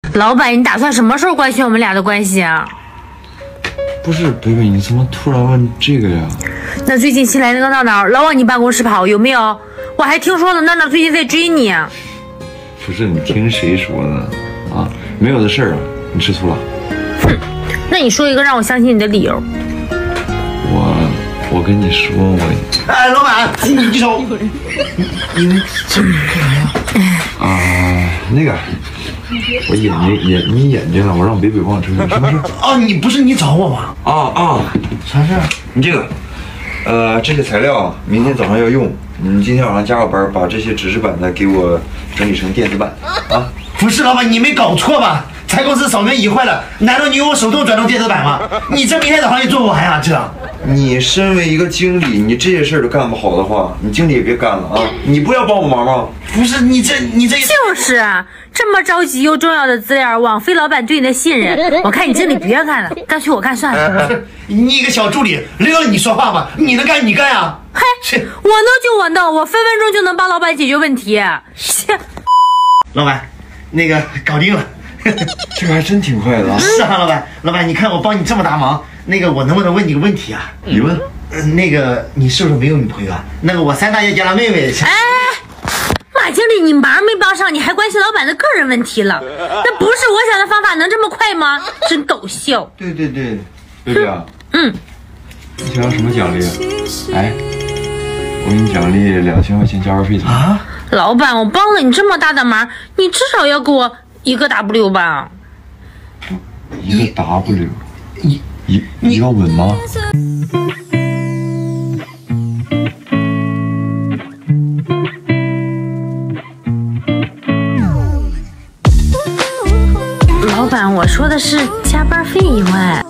老板，你打算什么时候官宣我们俩的关系啊？ 不是，北北，你怎么突然问这个呀？ 那最近新来那个闹闹老往你办公室跑，有没有？我还听说了，闹闹最近在追你。 不是，你听谁说的？啊，没有的事儿啊，你吃醋了？ 哼，那你说一个让我相信你的理由。 我跟你说， 哎，老板，你手， 你这干啥呀？那个，我你眼睛了，我让北北帮我处理，什么事？ 哦，不是你找我吗？ 啥事？你这个，这些材料明天早上要用，你今天晚上加个班，把这些纸质版的给我整理成电子版啊。 不是，老板，你没搞错吧？财公司扫描仪坏了，难道你用我手动转动电子版吗？你这明天早上也做不完呀？ 你身为一个经理，你这些事儿都干不好的话，你经理也别干了啊！你不要帮我忙吗？ 不是，你这就是啊，这么着急又重要的资料，枉费老板对你的信任。我看你经理别干了，干脆我干算了。 你一个小助理，轮到你说话吗？你能干你干啊！ 嘿，我能就我能，我分分钟就能帮老板解决问题。切， 老板，那个搞定了。 这个还真挺快的啊！ 是啊，老板，你看我帮你这么大忙，那个我能不能问你个问题啊？ 你问。 那个你是不是没有女朋友啊？那个我3大爷家的妹妹。 哎，马经理，你忙没帮上，你还关心老板的个人问题了？那不是我想的方法，能这么快吗？真搞笑。 对，贝贝啊，你想要什么奖励啊？哎，我给你奖励2000块钱加班费怎么样？ 啊？ 老板，我帮了你这么大的忙，你至少要给我1个 W 吧？ 一个 W， 一个吻吗？ 老板，我说的是加班费以外。